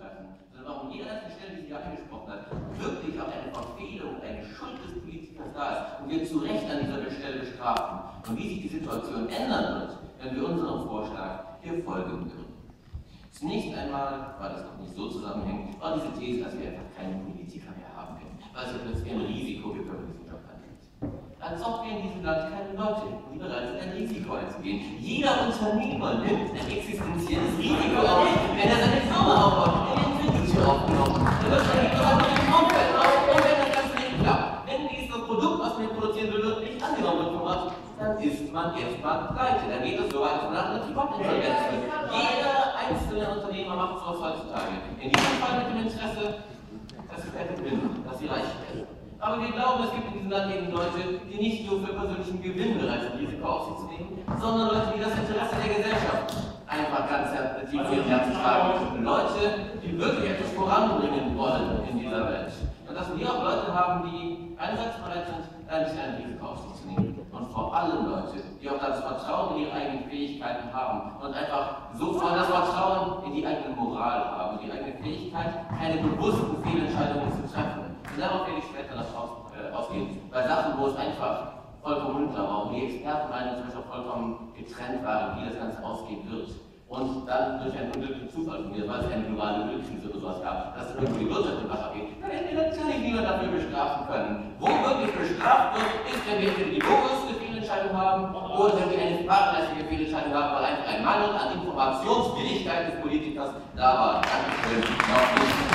treffen, sondern warum jede einzelne Stelle, die sie angesprochen hat, wirklich auch eine Verfehlung, eine Schuld des Politikers da ist und wir zu Recht an dieser Stelle bestrafen. Und wie sich die Situation ändern wird, wenn wir unserem Vorschlag hier folgen würden. Zunächst einmal, weil das noch nicht so zusammenhängt, war diese These, dass wir einfach keine Politiker mehr haben können, weil es ja plötzlich ein Risiko gibt, wenn man diesen Job annimmt. Als ob wir in diesem Land keine Leute hätten, die bereit sind, ein Risiko einzugehen. Jeder Unternehmer nimmt ein existenzielles Risiko auf, wenn er seine Firma aufbaut, wenn er den Kredit aufgenommen hat, dann wird er nicht nur mit dem Umfeld auf, und wenn das Ganze nicht klappt, wenn dieses Produkt, was man produzieren will, nicht angenommen wird vom Arzt, dann ist man erstmal pleite. Dann geht es so weit, dass man nach einer Privatinsolvenz wird. Jeder einzelne Unternehmer macht sowas heutzutage. In diesem Fall mit dem Interesse, dass sie fette gewinnen, dass sie reich werden. Aber wir glauben, es gibt in diesem Land eben Leute, die nicht nur für persönlichen Gewinn bereit sind, Risiko auf sich zu nehmen, sondern Leute, die das Interesse der Gesellschaft einfach ganz tief in ihrem Herzen tragen. Leute, die wirklich etwas voranbringen wollen in dieser Welt. Und dass wir auch Leute haben, die einsatzbereit sind, ein bisschen ein Risiko auf sich zu nehmen. Und vor allem Leute, die auch das Vertrauen in ihre eigenen Fähigkeiten haben und einfach so voll das Vertrauen in die eigene Moral haben, in die eigene Fähigkeit, keine bewussten Fehlentscheidungen zu treffen. Und darauf werde ich später noch ausgehen, bei Sachen, wo es einfach vollkommen unklar war, wo die Expertenmeinungen zum Beispiel vollkommen getrennt waren, wie das Ganze ausgehen wird. Und dann durch einen unglücklichen Zufall von mir, weil es eine globale Ölkrise oder sowas gab, dass es irgendwie die Wirtschaft im Wasser geht, dann hätten wir natürlich niemand dafür bestrafen können. Wo wirklich bestraft wird, ist, wenn wir entweder die bewusste Fehlentscheidung haben oder wenn wir eine fahrlässige Fehlentscheidung haben, weil einfach ein Mangel an Informationswilligkeit des Politikers da war. Dankeschön. Noch nicht.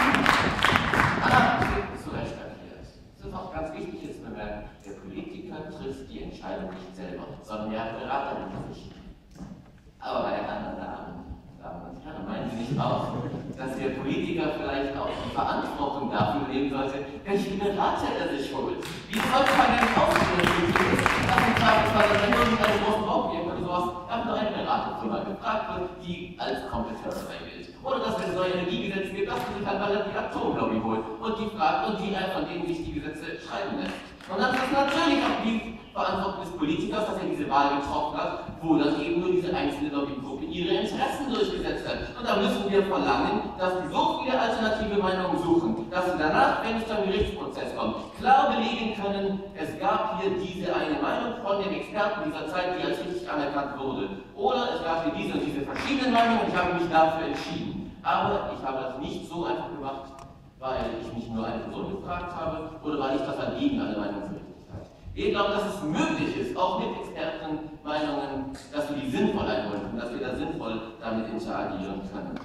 Zu Recht erklärt. Es ist auch ganz wichtig jetzt zu bemerken, der Politiker trifft die Entscheidung nicht selber, sondern er hat Berater hinter sich. Aber meine anderen Damen und Herren, meinen Sie nicht auch, dass der Politiker vielleicht auch die Verantwortung dafür nehmen sollte, welche Berater er sich holt? Wie sollte man denn ausführen, dass im Zweifelsfall, wenn nur mit einem großen Bauprojekt oder sowas, einfach nur eine Beraterfirma gefragt wird, die als kompetent gilt? Oder dass wenn es neue Energiegesetze gibt, dass man sich halt mal die Atomlobby holt und die fragt und die von denen sich die Gesetze schreiben lässt. Und dann ist es natürlich auch die Verantwortung des Politikers, dass er diese Wahl getroffen hat, wo dann eben nur diese einzelne Lobbygruppe ihre Interessen durchgesetzt hat. Und da müssen wir verlangen, dass die so viele alternative Meinungen suchen, dass sie danach, wenn es zum Gerichtsprozess kommt, klar belegen können, es gab hier diese eine Meinung von den Experten dieser Zeit, die als richtig anerkannt wurde. Oder es gab hier diese und diese verschiedenen Meinungen und ich habe mich dafür entschieden. Aber ich habe das nicht so einfach gemacht, weil ich mich nur eine Person gefragt habe oder weil ich das Anliegen alle Meinungen für richtig halte. Wir glauben, dass es möglich ist, auch mit Expertenmeinungen, dass wir die sinnvoll einholen können, dass wir da sinnvoll damit interagieren können.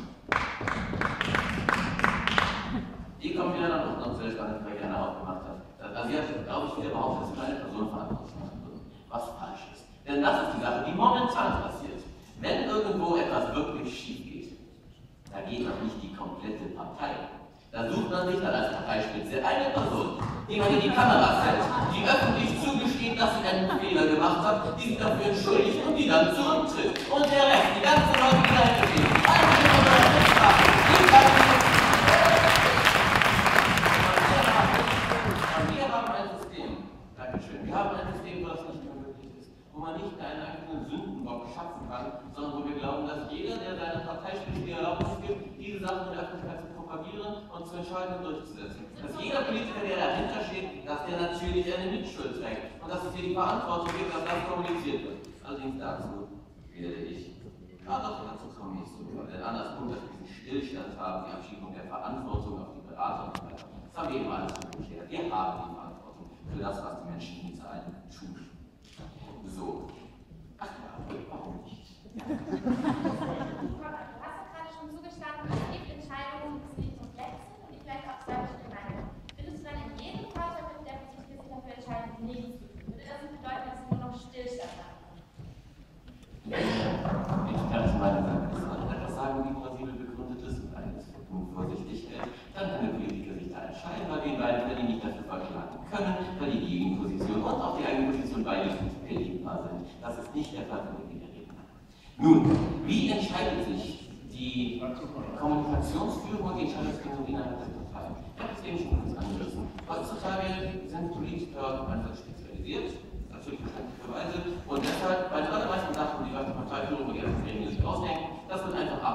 Hier kommt wieder noch zu der spannenden Frage, die Anna aufgemacht hat. Also sie hat, glaube ich, wieder behauptet, dass wir eine Person verantwortlich machen würden, was falsch ist. Denn das ist die Sache, die momentan passiert. Wenn irgendwo etwas wirklich schief geht, da geht doch nicht die komplette Partei. Da sucht man sich dann als Parteispitze eine Person, die man in die Kamera setzt, die öffentlich zugesteht, dass sie einen Fehler gemacht hat, die sich dafür entschuldigt und die dann zurücktritt. Und der Rest, die ganze Leute, die dahinter stehen, wir haben ein System, Dankeschön, wir haben ein System, wo das nicht mehr möglich ist, wo man nicht einen eigenen Sündenbock schaffen kann, sondern wo wir glauben, dass jeder, der seiner Parteispitze die Erlaubnis gibt, diese Sachen in der Öffentlichkeit zu propagieren und zu entscheiden und durchzusetzen. Dass jeder Politiker, der dahinter steht, dass der natürlich eine Mitschuld trägt und dass es hier die Verantwortung gibt, dass das kommuniziert wird. Allerdings dazu werde ich dazu komme ich so. Denn anders Punkt, dass wir diesen Stillstand haben, die Abschiebung der Verantwortung auf die Berater und so weiter. Das haben wir eben alles geklärt. Wir haben die Verantwortung für das, was die Menschen in Israel tun. So. Ach ja, warum nicht? Du hast ja gerade schon zugestanden, es gibt Entscheidungen, die nicht komplett sind und die vielleicht auch zwei verschiedene Meinungen. Würdest du dann in jedem Fall mit der Politik sich dafür entscheiden, nichts zu tun? Würde das nicht bedeuten, dass es nur noch Stillstand hat? Ich kann es meiner Meinung nach etwas sagen, wie plausibel begründet ist und eines vorsichtig hält. Dann kann der Politiker sich da entscheiden, bei den beiden, wenn die nicht dafür verschlagen können, weil die Gegenposition und auch die eigene Position beide nicht verhebbar sind. Das ist nicht der Fall, von dem wir reden. Nun, wie entscheidet sich die Kommunikationsführung und die Entscheidungsfindung innerhalb der Partei? Ich habe es eben schon kurz angerissen. Heutzutage sind Politiker einfach spezialisiert, natürlich verständlicherweise, und deshalb bei den allermeisten Sachen, die die Parteiführung und die ganzen Gremien sich ausdenken, das wird einfach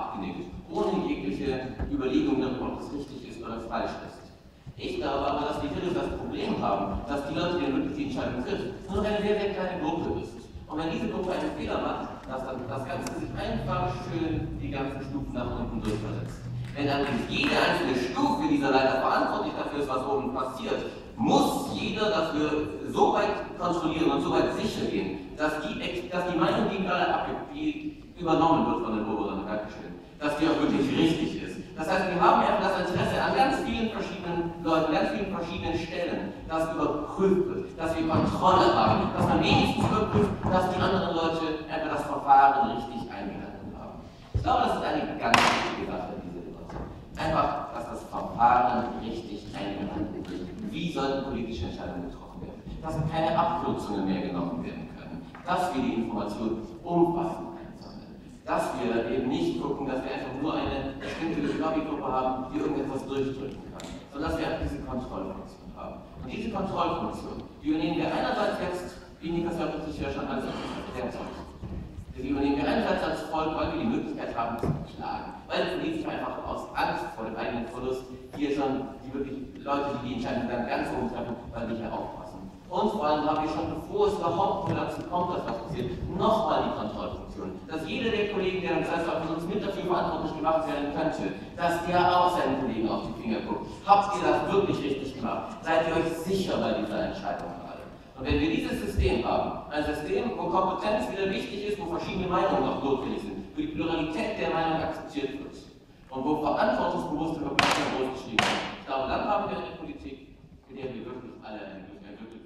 abgenickt, ohne jegliche Überlegung darüber, ob das richtig ist oder falsch ist. Ich glaube aber, dass die Dritte das Problem haben, dass die Leute, die wirklich die Entscheidung treffen, nur noch eine sehr, sehr kleine Gruppe ist. Und wenn diese Gruppe einen Fehler macht, dass dann das Ganze sich einfach schön die ganzen Stufen nach unten durchversetzt. Wenn allerdings jede einzelne Stufe dieser Leiter verantwortlich dafür ist, was oben passiert, muss jeder dafür so weit kontrollieren und so weit sicher gehen, dass die Meinung, die gerade übernommen wird von den oberen Dankeschön, dass die auch wirklich richtig ist. Das heißt, wir haben einfach das Interesse an ganz vielen verschiedenen Leuten, ganz vielen verschiedenen Stellen, dass überprüft wird, dass wir Kontrolle haben, dass man wenigstens überprüft, dass die anderen Leute einfach das Verfahren richtig eingehalten haben. Ich glaube, das ist eine ganz wichtige Sache, diese Debatte. Einfach, dass das Verfahren richtig eingehalten wird. Wie sollten politische Entscheidungen getroffen werden? Dass keine Abkürzungen mehr genommen werden können. Dass wir die Informationen umfassend einsammeln. Dass wir eben nicht gucken, dass wir einfach nur eine bestimmte Lobbygruppe haben, die irgendetwas durchdrücken kann, sondern dass wir einfach diese Kontrollfunktion haben. Und diese Kontrollfunktion, die übernehmen wir einerseits jetzt, wie Niklas sich ja schon alles erklärt hat, die übernehmen wir einerseits als Volk, weil wir die Möglichkeit haben zu klagen. Weil die Politiker einfach aus Angst vor dem eigenen Verlust hier schon die wirklich Leute, die Entscheidungen dann ganz oben treffen, weil die hier aufpassen. Und vor allem haben wir schon, bevor es überhaupt nur dazu kommt, dass was passiert, nochmal die Kontrollfunktion. Dass jeder der Kollegen, der das heißt, von uns mit dafür verantwortlich gemacht werden könnte, dass der auch seinen Kollegen auf die Finger guckt. Habt ihr das wirklich richtig gemacht? Seid ihr euch sicher bei dieser Entscheidung gerade? Und wenn wir dieses System haben, ein System, wo Kompetenz wieder wichtig ist, wo verschiedene Meinungen auch notwendig sind, wo die Pluralität der Meinung akzeptiert wird und wo verantwortungsbewusste Verpflichtungen großgeschrieben werden, ich glaube, dann haben wir eine Politik, in der wir wirklich alle ein wirklich